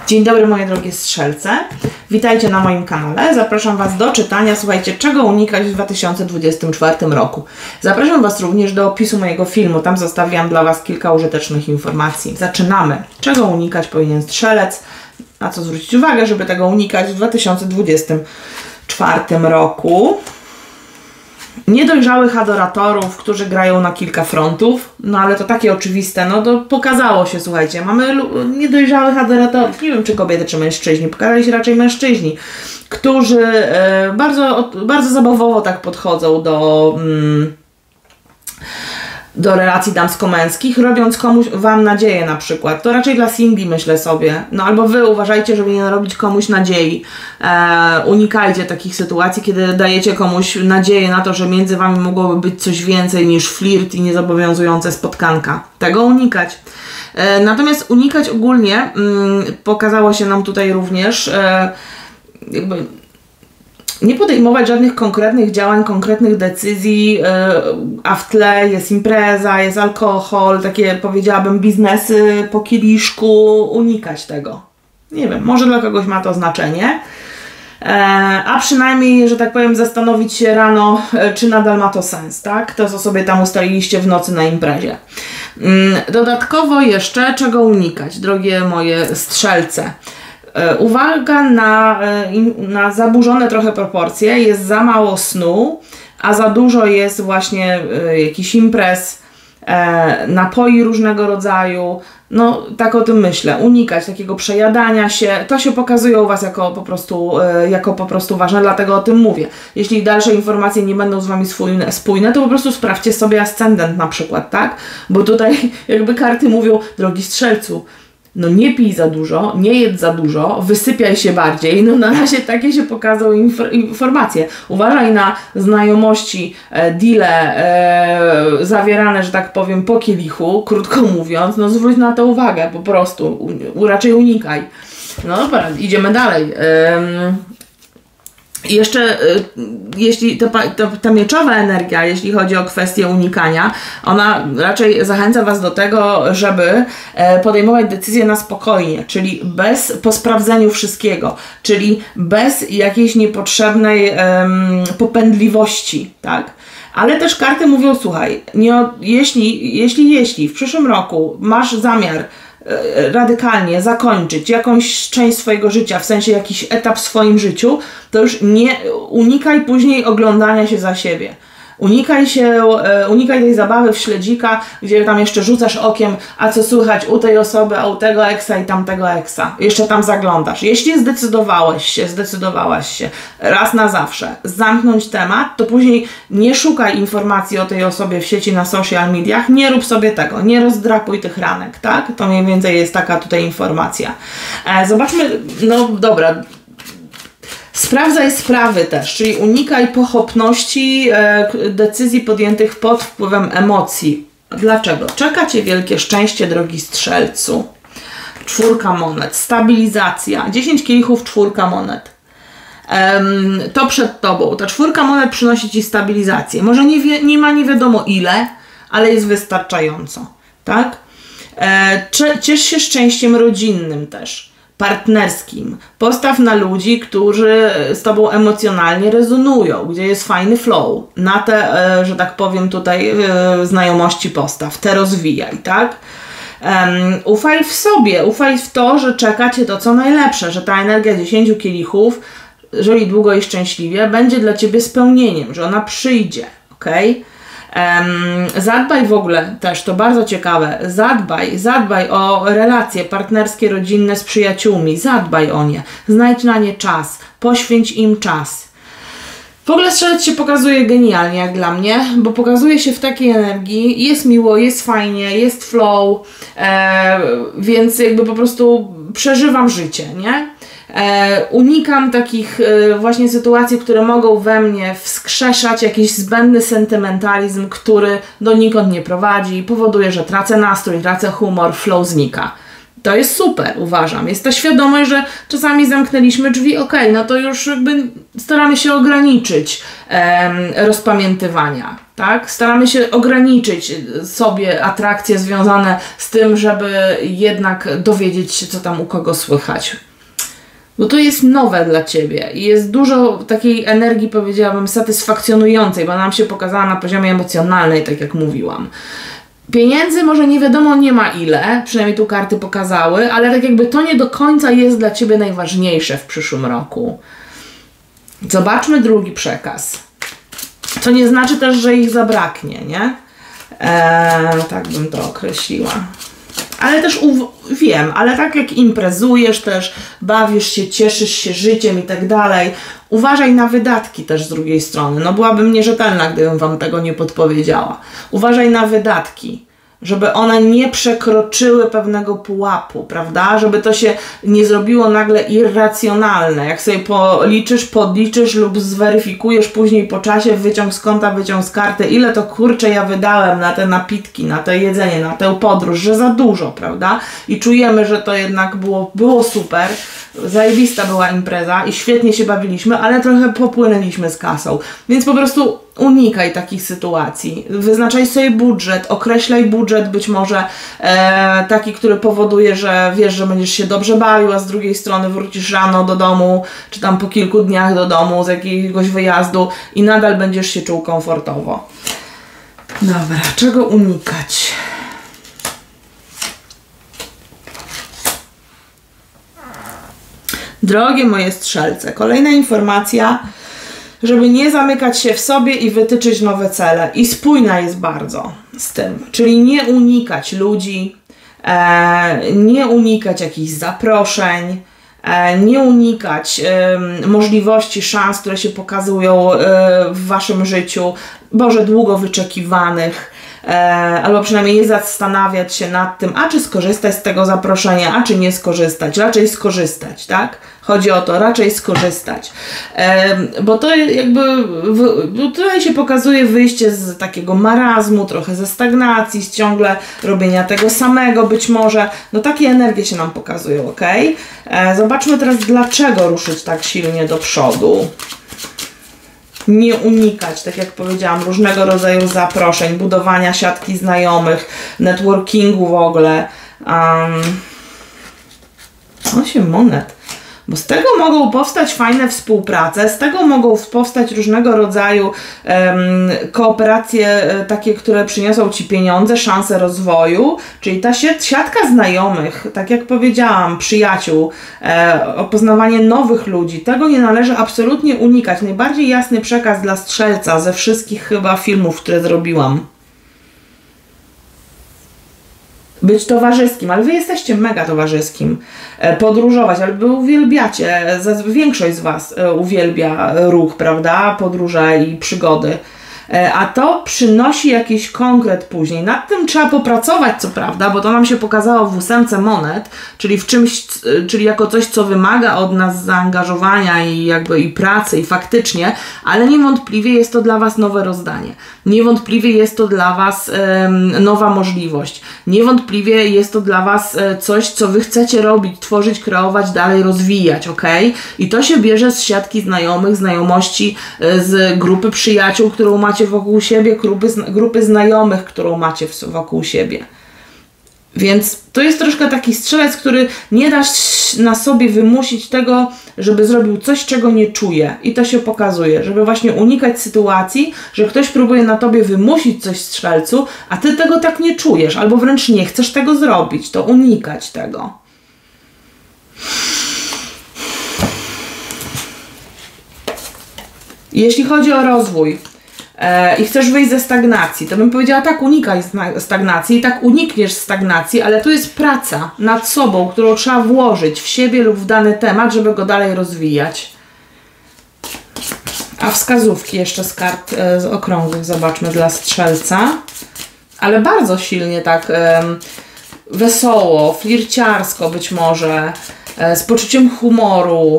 Dzień dobry moje drogie strzelce, witajcie na moim kanale, zapraszam Was do czytania, słuchajcie, czego unikać w 2024 roku. Zapraszam Was również do opisu mojego filmu, tam zostawiam dla Was kilka użytecznych informacji. Zaczynamy. Czego unikać powinien strzelec, na co zwrócić uwagę, żeby tego unikać w 2024 roku. Niedojrzałych adoratorów, którzy grają na kilka frontów, no ale to takie oczywiste, no to pokazało się, słuchajcie, mamy niedojrzałych adoratorów, nie wiem czy kobiety, czy mężczyźni, pokazali się raczej mężczyźni, którzy bardzo zabawowo tak podchodzą do relacji damsko-męskich, robiąc komuś Wam nadzieję na przykład. To raczej dla singli, myślę sobie. No albo Wy uważajcie, żeby nie narobić komuś nadziei. Unikajcie takich sytuacji, kiedy dajecie komuś nadzieję na to, że między Wami mogłoby być coś więcej niż flirt i niezobowiązujące spotkanka. Tego unikać. Natomiast unikać ogólnie, pokazało się nam tutaj również, nie podejmować żadnych konkretnych działań, konkretnych decyzji, a w tle jest impreza, jest alkohol, takie powiedziałabym biznesy po kieliszku, unikać tego. Nie wiem, może dla kogoś ma to znaczenie, a przynajmniej, że tak powiem, zastanowić się rano, czy nadal ma to sens, tak? To, co sobie tam ustaliliście w nocy na imprezie. Dodatkowo jeszcze, czego unikać, drogie moje strzelce. Uwaga na zaburzone trochę proporcje, jest za mało snu, a za dużo jest właśnie jakichś imprez, napoi różnego rodzaju, no tak o tym myślę, unikać takiego przejadania się, to się pokazuje u Was jako po prostu ważne, dlatego o tym mówię. Jeśli dalsze informacje nie będą z Wami spójne, to po prostu sprawdźcie sobie ascendent na przykład, tak? Bo tutaj jakby karty mówią, drogi strzelcu, no nie pij za dużo, nie jedz za dużo, wysypiaj się bardziej. No na razie takie się pokazały informacje. Uważaj na znajomości, deale zawierane, że tak powiem, po kielichu, krótko mówiąc. No zwróć na to uwagę po prostu, raczej unikaj. No dobra, idziemy dalej. Jeszcze, jeśli ta mieczowa energia, jeśli chodzi o kwestię unikania, ona raczej zachęca Was do tego, żeby podejmować decyzje na spokojnie, czyli po sprawdzeniu wszystkiego, czyli bez jakiejś niepotrzebnej popędliwości, tak? Ale też karty mówią, słuchaj, jeśli w przyszłym roku masz zamiar radykalnie zakończyć jakąś część swojego życia, w sensie jakiś etap w swoim życiu, to już nie unikaj później oglądania się za siebie. Unikaj tej zabawy w śledzika, gdzie tam jeszcze rzucasz okiem, a co słychać u tej osoby, a u tego eksa i tamtego eksa. Jeszcze tam zaglądasz. Jeśli zdecydowałaś się raz na zawsze zamknąć temat, to później nie szukaj informacji o tej osobie w sieci, na social mediach, nie rób sobie tego, nie rozdrapuj tych ranek, tak? To mniej więcej jest taka tutaj informacja. Zobaczmy, no dobra, sprawdzaj sprawy też, czyli unikaj pochopności decyzji podjętych pod wpływem emocji. Dlaczego? Czeka Cię wielkie szczęście, drogi strzelcu. 4 monet, stabilizacja, 10 kielichów, 4 monet. To przed Tobą. Ta 4 monet przynosi Ci stabilizację. Może nie ma nie wiadomo ile, ale jest wystarczająco. Tak? Ciesz się szczęściem rodzinnym też. Partnerskim. Postaw na ludzi, którzy z Tobą emocjonalnie rezonują, gdzie jest fajny flow. Na te, że tak powiem tutaj, znajomości postaw. Te rozwijaj, tak? Ufaj w sobie, ufaj w to, że czeka Cię to co najlepsze, że ta energia 10 kielichów, jeżeli długo i szczęśliwie, będzie dla Ciebie spełnieniem, że ona przyjdzie, ok? Zadbaj w ogóle też, to bardzo ciekawe, zadbaj o relacje partnerskie, rodzinne z przyjaciółmi, zadbaj o nie, znajdź na nie czas, poświęć im czas. W ogóle strzelec się pokazuje genialnie jak dla mnie, bo pokazuje się w takiej energii, jest miło, jest fajnie, jest flow, więc jakby po prostu przeżywam życie, nie? Unikam takich właśnie sytuacji, które mogą we mnie wskrzeszać jakiś zbędny sentymentalizm, który donikąd nie prowadzi, powoduje, że tracę nastrój, tracę humor, flow znika. To jest super, uważam. Jest ta świadomość, że czasami zamknęliśmy drzwi, no to już jakby staramy się ograniczyć rozpamiętywania. tak? Staramy się ograniczyć sobie atrakcje związane z tym, żeby jednak dowiedzieć się, co tam u kogo słychać. Bo to jest nowe dla Ciebie i jest dużo takiej energii, powiedziałabym, satysfakcjonującej, bo nam się pokazała na poziomie emocjonalnej, tak jak mówiłam. Pieniędzy może nie wiadomo nie ma ile, przynajmniej tu karty pokazały, ale tak jakby to nie do końca jest dla Ciebie najważniejsze w przyszłym roku. Zobaczmy drugi przekaz. To nie znaczy też, że ich zabraknie, nie? Tak bym to określiła. Ale też wiem, ale tak jak imprezujesz też, bawisz się, cieszysz się życiem i tak dalej, uważaj na wydatki też z drugiej strony. No byłabym nierzetelna, gdybym Wam tego nie podpowiedziała. Uważaj na wydatki, żeby one nie przekroczyły pewnego pułapu, prawda? Żeby to się nie zrobiło nagle irracjonalne. Jak sobie policzysz, podliczysz lub zweryfikujesz później po czasie, wyciąg z konta, wyciąg z karty, ile to kurczę ja wydałem na te napitki, na to jedzenie, na tę podróż, że za dużo, prawda? I czujemy, że to jednak było super, zajebista była impreza i świetnie się bawiliśmy, ale trochę popłynęliśmy z kasą. Więc po prostu unikaj takich sytuacji. Wyznaczaj sobie budżet, określaj budżet być może taki, który powoduje, że wiesz, że będziesz się dobrze bawił, a z drugiej strony wrócisz rano do domu, czy tam po kilku dniach do domu z jakiegoś wyjazdu i nadal będziesz się czuł komfortowo. Dobra, czego unikać? Drogie moje strzelce, kolejna informacja, żeby nie zamykać się w sobie i wytyczyć nowe cele. I spójna jest bardzo z tym. Czyli nie unikać ludzi, nie unikać jakichś zaproszeń, nie unikać możliwości, szans, które się pokazują w Waszym życiu, Boże, długo wyczekiwanych, albo przynajmniej nie zastanawiać się nad tym, a czy skorzystać z tego zaproszenia, a czy nie skorzystać. Raczej skorzystać, tak? Chodzi o to, raczej skorzystać. Bo to jakby, tutaj się pokazuje wyjście z takiego marazmu, trochę ze stagnacji, z ciągle robienia tego samego być może. No takie energie się nam pokazują, ok? Zobaczmy teraz, dlaczego ruszyć tak silnie do przodu. Nie unikać, tak jak powiedziałam, różnego rodzaju zaproszeń, budowania siatki znajomych, networkingu w ogóle. 8 monet. Bo z tego mogą powstać fajne współprace, z tego mogą powstać różnego rodzaju kooperacje takie, które przyniosą Ci pieniądze, szanse rozwoju, czyli ta siatka znajomych, tak jak powiedziałam, przyjaciół, poznawanie nowych ludzi, tego nie należy absolutnie unikać. Najbardziej jasny przekaz dla strzelca ze wszystkich chyba filmów, które zrobiłam. Być towarzyskim, ale Wy jesteście mega towarzyskim. Podróżować, ale Wy uwielbiacie, większość z Was uwielbia ruch, prawda? Podróże i przygody. A to przynosi jakiś konkret później. Nad tym trzeba popracować, co prawda, bo to nam się pokazało w 8 monet, czyli w czymś, czyli jako coś, co wymaga od nas zaangażowania i jakby i pracy, i faktycznie, ale niewątpliwie jest to dla Was nowe rozdanie. Niewątpliwie jest to dla Was nowa możliwość. Niewątpliwie jest to dla Was coś, co Wy chcecie robić, tworzyć, kreować, dalej rozwijać, ok? I to się bierze z siatki znajomych, znajomości, z grupy przyjaciół, którą macie wokół siebie, grupy znajomych, którą macie wokół siebie. Więc to jest troszkę taki strzelec, który nie da na sobie wymusić tego, żeby zrobił coś, czego nie czuje. I to się pokazuje, żeby właśnie unikać sytuacji, że ktoś próbuje na tobie wymusić coś strzelcu, a ty tego tak nie czujesz, albo wręcz nie chcesz tego zrobić. To unikać tego. Jeśli chodzi o rozwój i chcesz wyjść ze stagnacji, to bym powiedziała tak, unikaj stagnacji i tak unikniesz stagnacji, ale tu jest praca nad sobą, którą trzeba włożyć w siebie lub w dany temat, żeby go dalej rozwijać. A wskazówki jeszcze z kart z okrągłych zobaczmy dla strzelca, ale bardzo silnie tak wesoło, flirciarsko być może, z poczuciem humoru,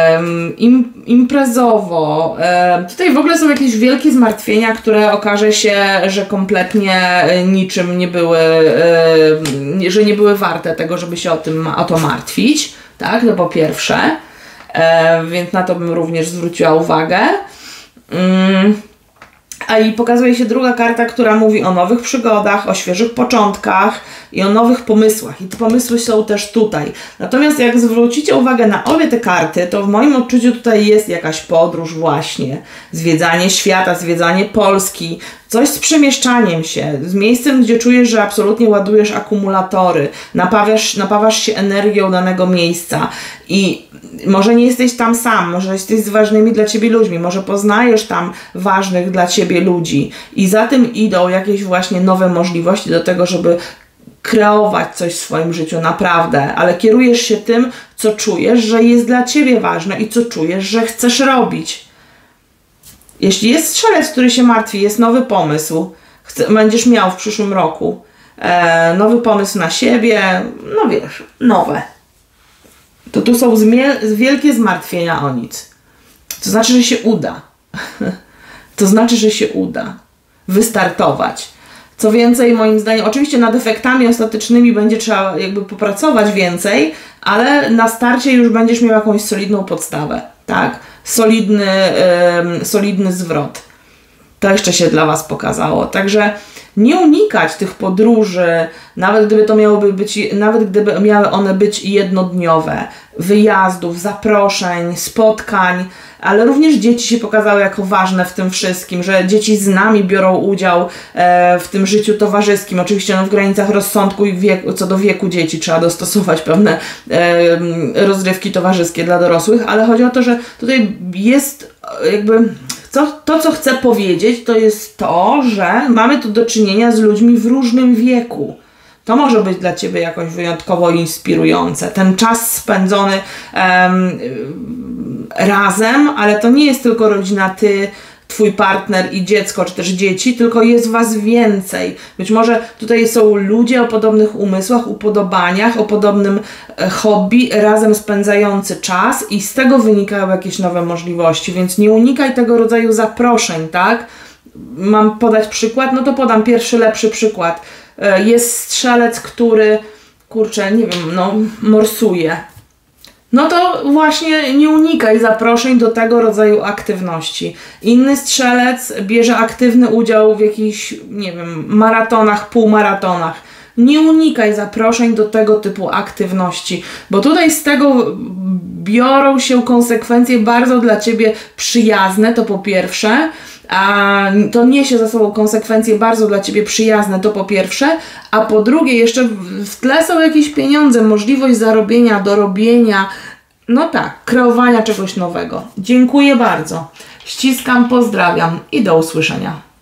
imprezowo. Tutaj w ogóle są jakieś wielkie zmartwienia, które okaże się, że kompletnie niczym nie były, że nie były warte tego, żeby się o to martwić. Tak, no po pierwsze. Więc na to bym również zwróciła uwagę. A i pokazuje się druga karta, która mówi o nowych przygodach, o świeżych początkach i o nowych pomysłach. I te pomysły są też tutaj. Natomiast jak zwrócicie uwagę na obie te karty, to w moim odczuciu tutaj jest jakaś podróż właśnie. Zwiedzanie świata, zwiedzanie Polski, coś z przemieszczaniem się, z miejscem, gdzie czujesz, że absolutnie ładujesz akumulatory, napawasz się energią danego miejsca i może nie jesteś tam sam, może jesteś z ważnymi dla ciebie ludźmi, może poznajesz tam ważnych dla ciebie ludzi i za tym idą jakieś właśnie nowe możliwości do tego, żeby kreować coś w swoim życiu, naprawdę, ale kierujesz się tym, co czujesz, że jest dla ciebie ważne i co czujesz, że chcesz robić. Jeśli jest strzelec, który się martwi, jest nowy pomysł, będziesz miał w przyszłym roku nowy pomysł na siebie, no wiesz, nowe. To tu są wielkie zmartwienia o nic. To znaczy, że się uda. To znaczy, że się uda wystartować. Co więcej, moim zdaniem, oczywiście nad efektami ostatecznymi będzie trzeba jakby popracować więcej, ale na starcie już będziesz miał jakąś solidną podstawę, tak? Solidny zwrot. To jeszcze się dla Was pokazało. Także nie unikać tych podróży, nawet gdyby miały one być jednodniowe, wyjazdów, zaproszeń, spotkań, ale również dzieci się pokazały jako ważne w tym wszystkim, że dzieci z nami biorą udział w tym życiu towarzyskim. Oczywiście w granicach rozsądku i co do wieku dzieci trzeba dostosować pewne rozrywki towarzyskie dla dorosłych, ale chodzi o to, że tutaj jest jakby... To, co chcę powiedzieć, to jest to, że mamy tu do czynienia z ludźmi w różnym wieku. To może być dla Ciebie jakoś wyjątkowo inspirujące. Ten czas spędzony razem, ale to nie jest tylko rodzina, Ty, Twój partner i dziecko, czy też dzieci, tylko jest Was więcej. Być może tutaj są ludzie o podobnych umysłach, upodobaniach, o podobnym hobby, razem spędzający czas i z tego wynikają jakieś nowe możliwości, więc nie unikaj tego rodzaju zaproszeń, tak? Mam podać przykład? No to podam pierwszy, lepszy przykład. Jest strzelec, który, kurczę, nie wiem, no, morsuje. No to właśnie nie unikaj zaproszeń do tego rodzaju aktywności. Inny strzelec bierze aktywny udział w jakichś, nie wiem, maratonach, półmaratonach. Nie unikaj zaproszeń do tego typu aktywności, bo tutaj z tego biorą się konsekwencje bardzo dla Ciebie przyjazne, to po pierwsze, a to niesie za sobą konsekwencje bardzo dla Ciebie przyjazne, to po pierwsze, a po drugie jeszcze w tle są jakieś pieniądze, możliwość zarobienia, dorobienia, no tak, kreowania czegoś nowego. Dziękuję bardzo. Ściskam, pozdrawiam i do usłyszenia.